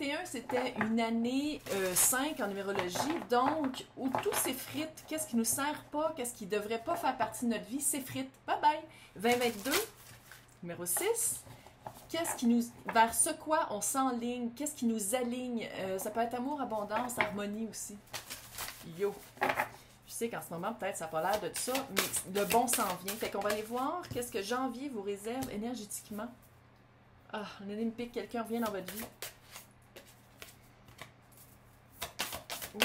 2021, c'était une année 5 en numérologie, donc où tout s'effrite, qu'est-ce qui nous sert pas, qu'est-ce qui devrait pas faire partie de notre vie, s'effrite. Bye bye! 2022, numéro 6, qu'est-ce qui nous, vers ce quoi on s'enligne, qu'est-ce qui nous aligne, ça peut être amour, abondance, harmonie aussi. Yo! Je sais qu'en ce moment, peut-être, ça n'a pas l'air de tout ça, mais le bon s'en vient. Fait qu'on va aller voir qu'est-ce que janvier vous réserve énergétiquement. Ah, un ennemi pique, quelqu'un revient dans votre vie. Ouh.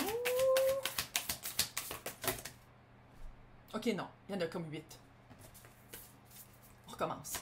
Ok, non, il y en a comme 8. On recommence.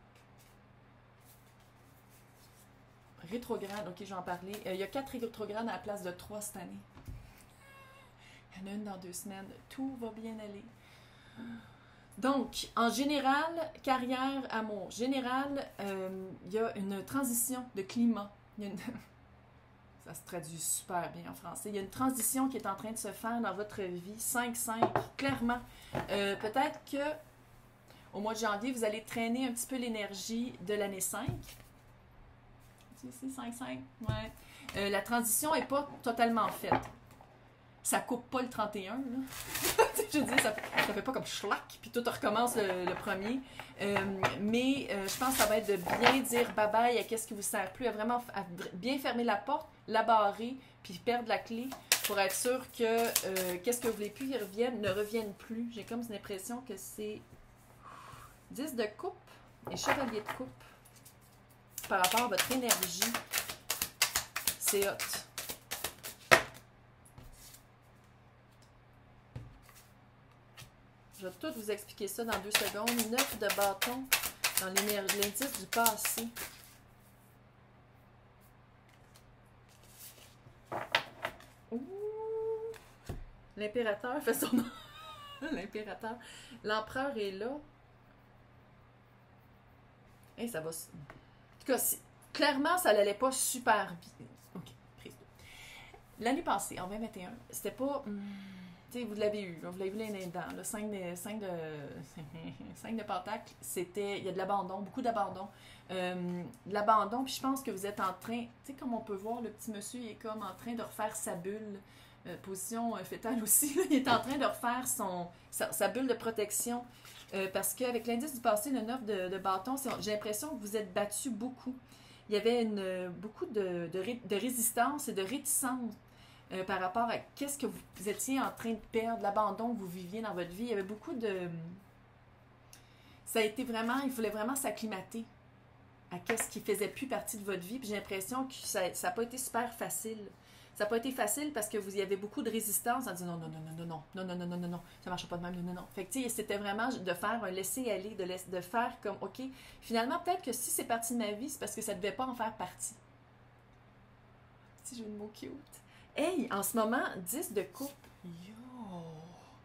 Rétrograde, ok, je vais en parler. Il y a 4 rétrogrades à la place de 3 cette année. Il y en a une dans 2 semaines. Tout va bien aller. Donc, en général, carrière, amour. Général, il y a une transition de climat. Il y a une... Ça se traduit super bien en français. Il y a une transition qui est en train de se faire dans votre vie. 5-5, clairement. Peut-être que au mois de janvier, vous allez traîner un petit peu l'énergie de l'année 5. C'est 5-5, ouais. La transition n'est pas totalement faite. Ça coupe pas le 31, là. Je veux dire, ça fait pas comme schlack, puis tout recommence le premier. Mais je pense que ça va être de bien dire bye-bye à qu'est-ce qui vous sert plus, à vraiment bien fermer la porte, la barrer, puis perdre la clé pour être sûr que qu'est-ce que vous voulez plus ne revienne plus. J'ai comme une impression que c'est 10 de coupe et chevalier de coupe par rapport à votre énergie. C'est hot. Je vais tout vous expliquer ça dans 2 secondes. 9 de bâton dans l'énergie, l'indice du passé. Ouh! L'impérateur fait son nom. L'impérateur. L'empereur est là. Hey, ça va. En tout cas, clairement, ça n'allait pas super bien. Ok, prise 2. L'année passée, en 2021, c'était pas. Tu sais, vous l'avez eu, vous l'avez vu l'année dedans. Le 5 de Pentacle, c'était. Il y a de l'abandon, beaucoup d'abandon. De l'abandon, puis je pense que vous êtes en train. Tu sais, comme on peut voir, le petit monsieur, il est comme en train de refaire sa bulle. Position fétale aussi. Là, il est en train de refaire sa bulle de protection. Parce qu'avec l'indice du passé, le 9 de bâton, j'ai l'impression que vous êtes battu beaucoup. Il y avait beaucoup de résistance et de réticence par rapport à qu'est-ce que vous étiez en train de perdre, l'abandon que vous viviez dans votre vie. Il y avait beaucoup de... Ça a été vraiment... Il fallait vraiment s'acclimater à qu'est-ce qui faisait plus partie de votre vie. Puis j'ai l'impression que ça n'a pas été super facile. Ça n'a pas été facile parce que vous y avez beaucoup de résistance en disant non, ça ne marche pas de même, non. Fait que tu sais, c'était vraiment de faire un laisser-aller, de faire comme, OK, finalement, peut-être que si c'est parti de ma vie, c'est parce que ça ne devait pas en faire partie. Petit jeu de mots cute. Hey, en ce moment, 10 de coupe. Yo! En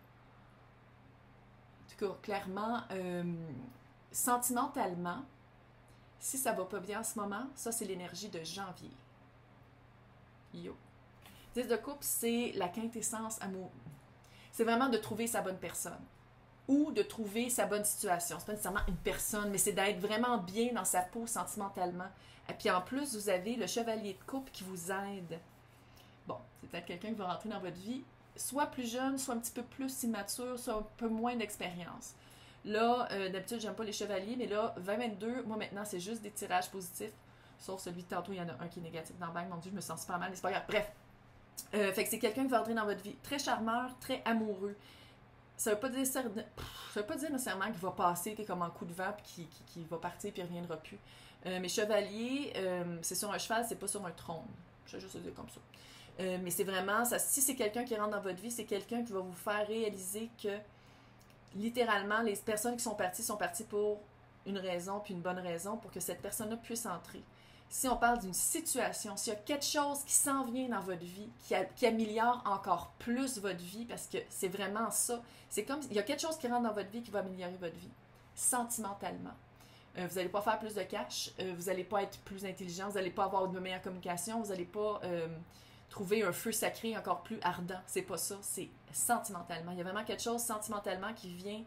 tout cas, clairement, sentimentalement, si ça va pas bien en ce moment, ça, c'est l'énergie de janvier. Yo! 10 de coupe, c'est la quintessence amour. C'est vraiment de trouver sa bonne personne ou de trouver sa bonne situation. C'est pas nécessairement une personne, mais c'est d'être vraiment bien dans sa peau sentimentalement. Et puis en plus, vous avez le chevalier de coupe qui vous aide. Bon, c'est peut-être quelqu'un qui va rentrer dans votre vie, soit plus jeune, soit un petit peu plus immature, soit un peu moins d'expérience. Là, d'habitude, j'aime pas les chevaliers, mais là, 2022, moi maintenant, c'est juste des tirages positifs. Sauf celui de tantôt, il y en a un qui est négatif dans le bain. Mon Dieu, je me sens super mal, mais c'est pas grave. Bref. Fait que c'est quelqu'un qui va entrer dans votre vie. Très charmeur, très amoureux. Ça veut pas dire nécessairement qu'il va passer comme en coup de vent puis qu'il va partir puis il reviendra plus. Mais chevalier, c'est sur un cheval, c'est pas sur un trône. Je vais juste le dire comme ça. Mais c'est vraiment, ça, si c'est quelqu'un qui rentre dans votre vie, c'est quelqu'un qui va vous faire réaliser que littéralement, les personnes qui sont parties pour une raison puis une bonne raison pour que cette personne-là puisse entrer. Si on parle d'une situation, s'il y a quelque chose qui s'en vient dans votre vie, qui améliore encore plus votre vie, parce que c'est vraiment ça, c'est comme, il y a quelque chose qui rentre dans votre vie qui va améliorer votre vie, sentimentalement. Vous n'allez pas faire plus de cash, vous n'allez pas être plus intelligent, vous n'allez pas avoir de meilleure communication, vous n'allez pas trouver un feu sacré encore plus ardent. C'est pas ça, c'est sentimentalement. Il y a vraiment quelque chose sentimentalement qui vient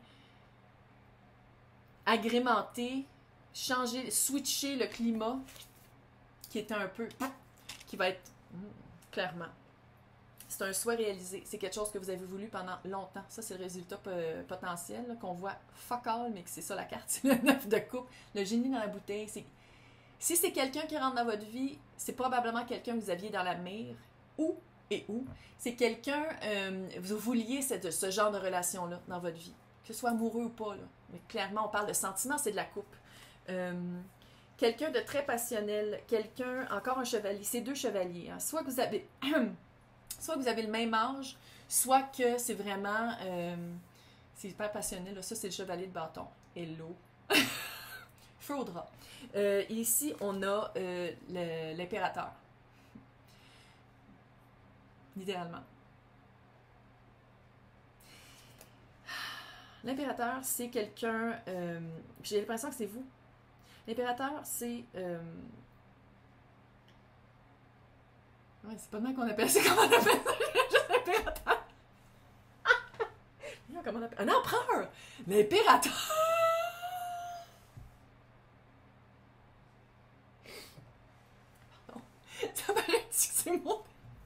agrémenter, changer, switcher le climat qui était un peu qui va être, clairement, c'est un souhait réalisé. C'est quelque chose que vous avez voulu pendant longtemps. Ça, c'est le résultat potentiel qu'on voit fuck all, mais que c'est ça la carte. C'est le 9 de coupe. Le génie dans la bouteille. Si c'est quelqu'un qui rentre dans votre vie, c'est probablement quelqu'un que vous aviez dans la mire. Où c'est quelqu'un, vous vouliez ce genre de relation-là dans votre vie. Que ce soit amoureux ou pas. Là. Mais clairement, on parle de sentiments, c'est de la coupe. Quelqu'un de très passionnel. Quelqu'un, encore un chevalier. C'est 2 chevaliers. Hein. Soit que vous avez... Soit vous avez le même âge, soit que c'est vraiment... c'est hyper passionné, là. Ça, c'est le chevalier de bâton. Hello. Feu au drap. Ici, on a l'impérateur. Littéralement. L'impérateur, c'est quelqu'un... j'ai l'impression que c'est vous. L'impérateur, c'est... Ouais, c'est pas de même qu'on appelle ça. Comment on appelle ça? Juste l'impérateur. Comment on appelle? Un empereur! L'impérateur! Pardon. Ça paraît que c'est mon...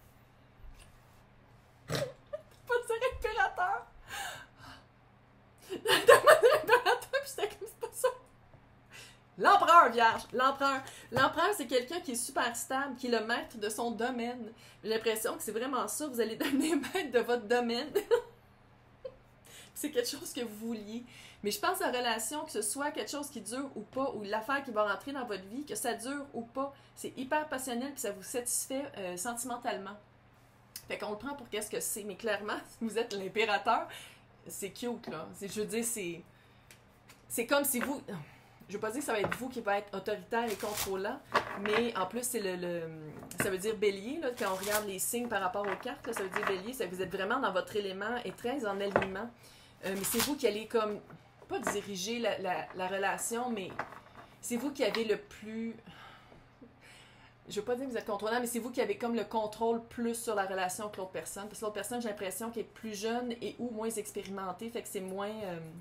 Pas dire impérateur! L'impérateur, puis c'était comme c'est pas ça. L'empereur, vierge! L'empereur! L'empereur, c'est quelqu'un qui est super stable, qui est le maître de son domaine. J'ai l'impression que c'est vraiment ça, vous allez devenir maître de votre domaine. C'est quelque chose que vous vouliez. Mais je pense à la relation, que ce soit quelque chose qui dure ou pas, ou l'affaire qui va rentrer dans votre vie, que ça dure ou pas, c'est hyper passionnel puis ça vous satisfait sentimentalement. Fait qu'on le prend pour qu'est-ce que c'est. Mais clairement, si vous êtes l'impérateur, c'est cute, là. Je veux dire, c'est comme si vous... Je veux pas dire que ça va être vous qui va être autoritaire et contrôlant, mais en plus, c'est ça veut dire bélier, là, quand on regarde les signes par rapport aux cartes, là, ça veut dire bélier, ça, vous êtes vraiment dans votre élément et très en alignement. Mais c'est vous qui allez comme, pas diriger la relation, mais c'est vous qui avez le plus... Je veux pas dire que vous êtes contrôlant, mais c'est vous qui avez comme le contrôle plus sur la relation que l'autre personne. Parce que l'autre personne, j'ai l'impression qu'elle est plus jeune et ou moins expérimentée, fait que c'est moins...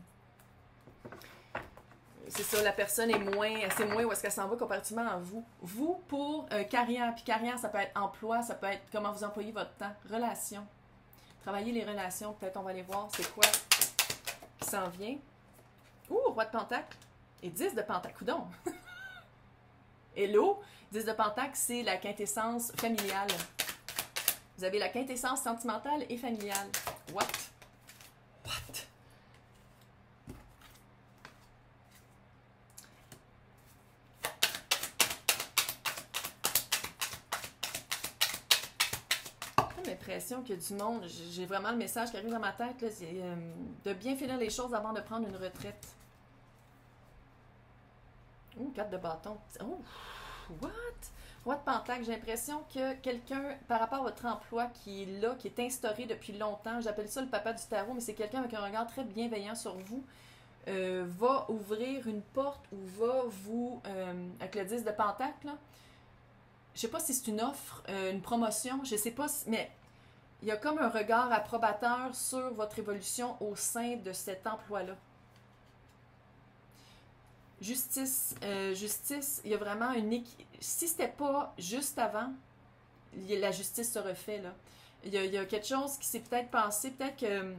C'est ça, la personne est moins où est-ce qu'elle s'en va comparativement à vous. Vous, pour carrière, puis carrière, ça peut être emploi, ça peut être comment vous employez votre temps, relation. Travailler les relations, peut-être on va aller voir c'est quoi qui s'en vient. Ouh, roi de pentacle et 10 de pentacle, coudonc. Hello, 10 de pentacle, c'est la quintessence familiale. Vous avez la quintessence sentimentale et familiale. What? J'ai l'impression qu'il y a du monde, j'ai vraiment le message qui arrive dans ma tête, là, c'est de bien finir les choses avant de prendre une retraite. Oh, 4 de bâton. Oh, what? Roi de pentacle, j'ai l'impression que quelqu'un, par rapport à votre emploi qui est là, qui est instauré depuis longtemps, j'appelle ça le papa du tarot, mais c'est quelqu'un avec un regard très bienveillant sur vous, va ouvrir une porte ou va vous, avec le 10 de pentacle, là, je sais pas si c'est une offre, une promotion, je sais pas, mais il y a comme un regard approbateur sur votre évolution au sein de cet emploi-là. Justice, il y a vraiment une... Si c'était pas juste avant, la justice se refait, là. Il y a quelque chose qui s'est peut-être passé, peut-être que...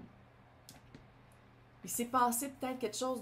Il s'est passé peut-être quelque chose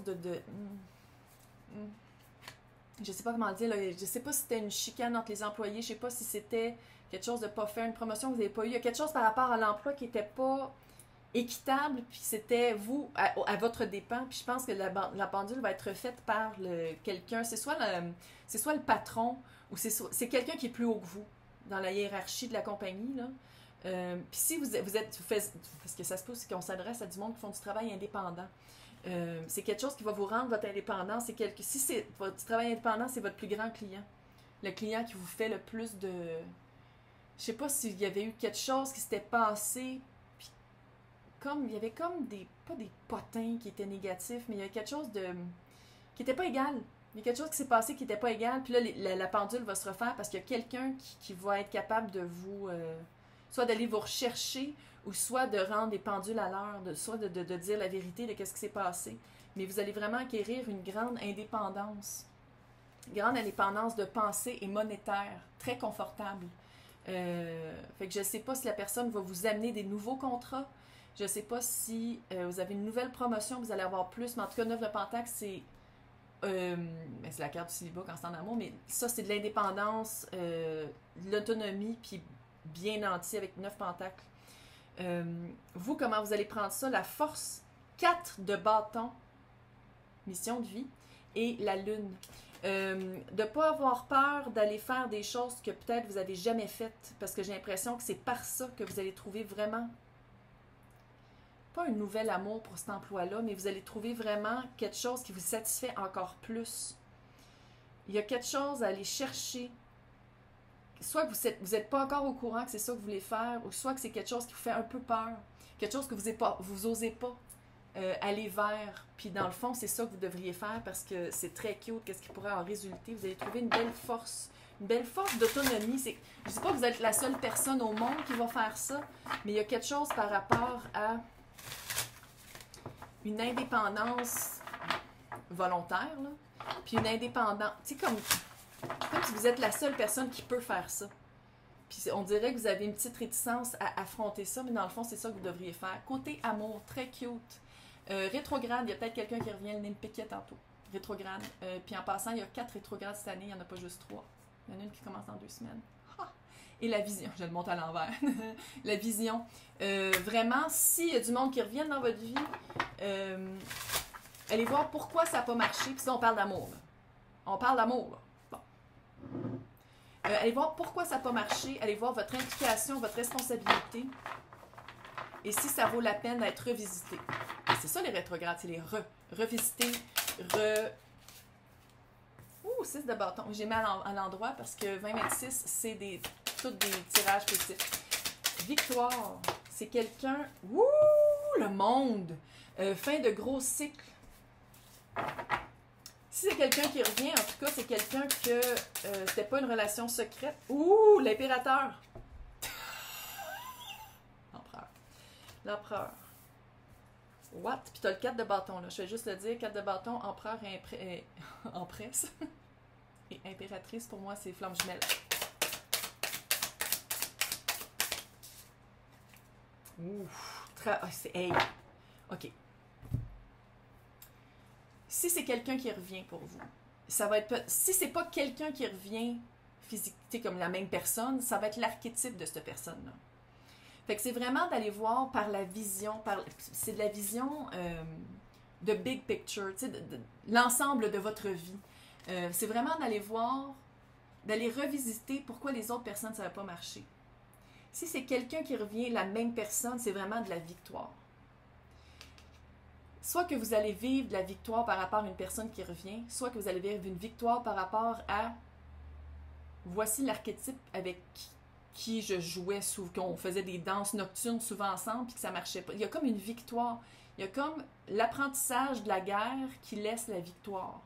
je sais pas comment le dire, là. Je sais pas si c'était une chicane entre les employés, je sais pas si c'était quelque chose de pas faire, une promotion que vous n'avez pas eu. Il y a quelque chose par rapport à l'emploi qui était pas équitable, puis c'était vous, à votre dépens, puis je pense que la pendule va être faite par quelqu'un, c'est soit le patron, ou c'est quelqu'un qui est plus haut que vous, dans la hiérarchie de la compagnie, là. Puis si vous êtes, parce que ça se pose, c'est qu'on s'adresse à du monde qui font du travail indépendant. C'est quelque chose qui va vous rendre votre indépendance. Si c'est votre travail indépendant, c'est votre plus grand client. Le client qui vous fait le plus de... Je sais pas s'il y avait eu quelque chose qui s'était passé, puis il y avait comme pas des potins qui étaient négatifs, mais il y a quelque chose qui n'était pas égal. Il y a quelque chose qui s'est passé qui n'était pas égal, puis là, la pendule va se refaire parce qu'il y a quelqu'un qui va être capable de vous... soit d'aller vous rechercher, ou soit de rendre des pendules à l'heure, soit de dire la vérité de qu'est-ce qui s'est passé. Mais vous allez vraiment acquérir une grande indépendance. Une grande indépendance de pensée et monétaire, très confortable. Fait que je ne sais pas si la personne va vous amener des nouveaux contrats. Je ne sais pas si vous avez une nouvelle promotion, vous allez avoir plus. Mais en tout cas, 9 de Pentacle, c'est c'est la carte du célibat quand c'est en amour, mais ça, c'est de l'indépendance, de l'autonomie, puis bien nanti avec 9 pentacles. Vous, comment vous allez prendre ça? La force, 4 de bâton, mission de vie, et la lune. De ne pas avoir peur d'aller faire des choses que peut-être vous n'avez jamais faites, parce que j'ai l'impression que c'est par ça que vous allez trouver vraiment pas un nouvel amour pour cet emploi-là, mais vous allez trouver vraiment quelque chose qui vous satisfait encore plus. Il y a quelque chose à aller chercher. Soit que vous n'êtes pas encore au courant que c'est ça que vous voulez faire, ou soit que c'est quelque chose qui vous fait un peu peur, quelque chose que vous osez pas aller vers. Puis dans le fond, c'est ça que vous devriez faire parce que c'est très cute, qu'est-ce qui pourrait en résulter. Vous allez trouver une belle force d'autonomie. Je ne dis pas que vous êtes la seule personne au monde qui va faire ça, mais il y a quelque chose par rapport à une indépendance volontaire, là, puis une indépendance, tu sais, comme si vous êtes la seule personne qui peut faire ça. Puis on dirait que vous avez une petite réticence à affronter ça, mais dans le fond, c'est ça que vous devriez faire. Côté amour, très cute. Rétrograde, il y a peut-être quelqu'un qui revient, le nez me piquait tantôt. Rétrograde. Puis en passant, il y a 4 rétrogrades cette année, il n'y en a pas juste 3. Il y en a une qui commence dans 2 semaines. Ah! Et la vision, je le monte à l'envers. La vision. Vraiment, s'il y a du monde qui revient dans votre vie, allez voir pourquoi ça n'a pas marché. Puis là, on parle d'amour. On parle d'amour, là. Bon. Allez voir pourquoi ça n'a pas marché. Allez voir votre implication, votre responsabilité. Et si ça vaut la peine d'être revisité. C'est ça les rétrogrades, c'est les revisiter, Ouh, 6 de bâton. J'ai mis à l'endroit parce que 2026, c'est tous des tirages positifs. Victoire, c'est quelqu'un... Ouh, le monde! Fin de gros cycle. Si c'est quelqu'un qui revient, en tout cas, c'est quelqu'un que c'était pas une relation secrète. Ouh, l'impérateur! L'empereur. L'empereur. What? Puis t'as le 4 de bâton, là. Je vais juste le dire. 4 de bâton, empereur et empresse. Et impératrice, pour moi, c'est flamme jumelle. Ouf. C'est... Hey. OK. Si c'est quelqu'un qui revient pour vous, ça va être... Si c'est pas quelqu'un qui revient physique, comme la même personne, ça va être l'archétype de cette personne-là. Fait que c'est vraiment d'aller voir par la vision, c'est de la vision de big picture, de l'ensemble de votre vie. C'est vraiment d'aller voir, d'aller revisiter pourquoi les autres personnes, ça n'a pas marché. Si c'est quelqu'un qui revient, la même personne, c'est vraiment de la victoire. Soit que vous allez vivre de la victoire par rapport à une personne qui revient, soit que vous allez vivre une victoire par rapport à voici l'archétype avec qui je jouais, qu'on faisait des danses nocturnes souvent ensemble puis que ça marchait pas. Il y a comme une victoire. Il y a comme l'apprentissage de la guerre qui laisse la victoire.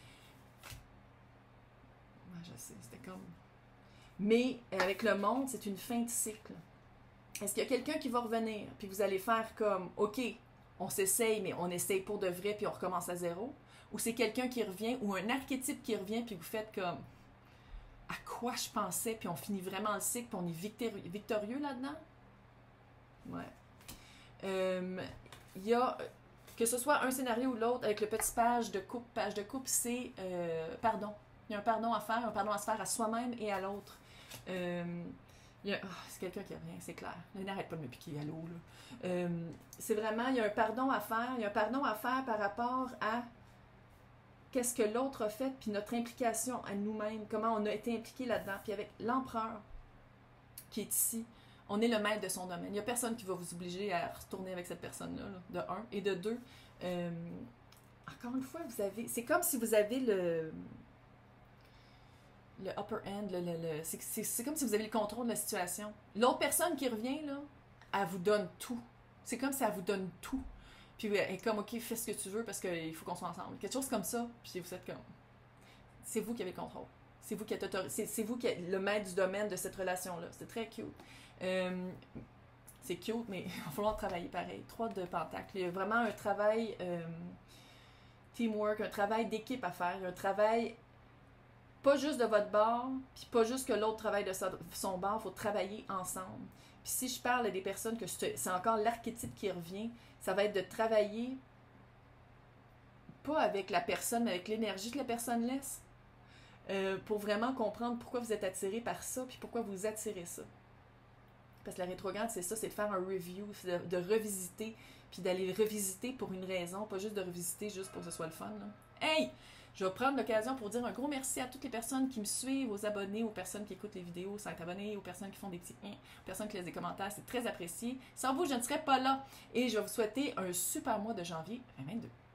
Ouais, je sais, c'était comme... Mais avec le monde, c'est une fin de cycle. Est-ce qu'il y a quelqu'un qui va revenir puis vous allez faire comme, OK, on s'essaye, mais on essaye pour de vrai puis on recommence à zéro? Ou c'est quelqu'un qui revient ou un archétype qui revient puis vous faites comme... à quoi je pensais, puis on finit vraiment le cycle, puis on est victorieux là-dedans? Ouais. Il y a, que ce soit un scénario ou l'autre, avec le petit page de coupe. Page de coupe, c'est pardon. Il y a un pardon à faire, un pardon à se faire à soi-même et à l'autre. C'est quelqu'un qui revient, c'est clair. Là, n'arrête pas de me piquer à l'eau. C'est vraiment, il y a un pardon à faire. Il y a un pardon à faire par rapport à qu'est-ce que l'autre a fait, puis notre implication à nous-mêmes, comment on a été impliqué là-dedans. Puis avec l'empereur qui est ici, on est le maître de son domaine. Il n'y a personne qui va vous obliger à retourner avec cette personne-là, là, de un. Et de deux, encore une fois, c'est comme si vous avez le upper end, c'est comme si vous avez le contrôle de la situation. L'autre personne qui revient, là, elle vous donne tout. C'est comme si elle vous donne tout. Puis elle est comme, OK, fais ce que tu veux parce qu'il faut qu'on soit ensemble. Quelque chose comme ça. Puis vous êtes comme... C'est vous qui avez le contrôle. C'est vous qui êtes c'est vous qui êtes le maître du domaine de cette relation-là. C'est très cute. C'est cute, mais il va falloir travailler pareil. 3 de Pentacle. Il y a vraiment un travail teamwork, un travail d'équipe à faire. Un travail pas juste de votre bord, puis pas juste que l'autre travaille de son bord, il faut travailler ensemble. Puis si je parle à des personnes que c'est encore l'archétype qui revient, ça va être de travailler pas avec la personne, mais avec l'énergie que la personne laisse. Pour vraiment comprendre pourquoi vous êtes attiré par ça, puis pourquoi vous attirez ça. Parce que la rétrograde, c'est ça, c'est de faire un review, de revisiter, puis d'aller revisiter pour une raison, pas juste de revisiter juste pour que ce soit le fun. Là. Hey! Je vais prendre l'occasion pour dire un gros merci à toutes les personnes qui me suivent, aux abonnés, aux personnes qui écoutent les vidéos sans être abonnés, aux personnes qui font des petits aux personnes qui laissent des commentaires, c'est très apprécié. Sans vous, je ne serais pas là. Et je vais vous souhaiter un super mois de janvier 2022.